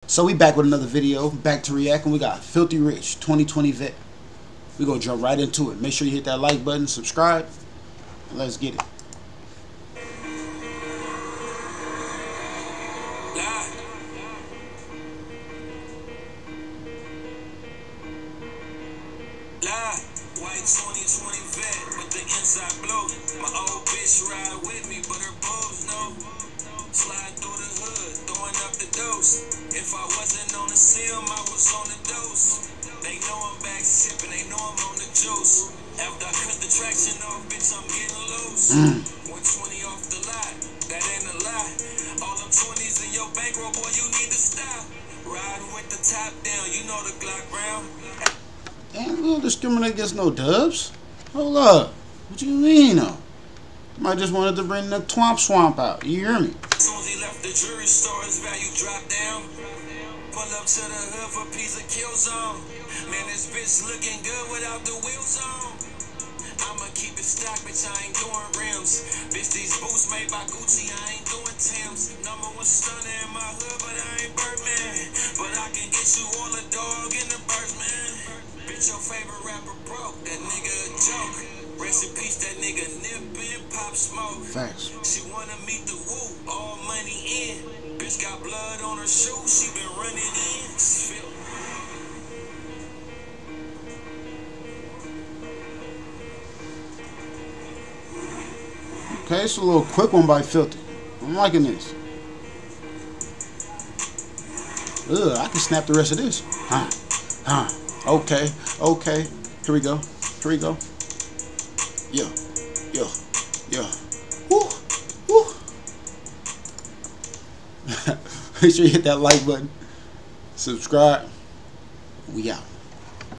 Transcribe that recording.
So we back with another video, back to react, and we got Filthy Rich 2020 vet. We gonna jump right into it. Make sure you hit that like button, subscribe, and let's get it. White 2020 vet with the inside blow. My old bitch ride with me, but her bows no. Slide through the hood, throwing up the dose. If I wasn't on the sim, I was on the dose. They know I'm back sipping, they know I'm on the juice. After I cut the traction off, bitch, I'm getting loose. 120 off the lot, that ain't a lie. All them 20s in your bankroll, boy, you need to stop. Riding with the top down, you know the Glock round. Ain't we don't discriminate against no dubs. Hold up. What you mean though? I just wanted to bring the twomp swamp out. You hear me? As soon as he left the jewelry store, his value dropped down. Pull up to the hood for a piece of kill zone. Man, this bitch looking good without the wheels on. I'ma keep it stocked, bitch, I ain't doing rims. Bitch, these boots made by Gucci, I ain't doing Tim's. Number one stunner in my hood, but I ain't Birdman. But I can get you all a dog in the birds, man. Bitch, your favorite rapper broke, that nigga a joke. Rest in peace, that nigga Nip and Pop Smoke. Facts. She wanna meet the woo, all money in. Bitch got blood on her shoe, she been running in. Okay, it's a little quick one by Filthy. I'm liking this. Ugh, I can snap the rest of this. Okay, okay. Here we go. Here we go. Yo, yo, yo. Woo, woo. Make sure you hit that like button. Subscribe. We out.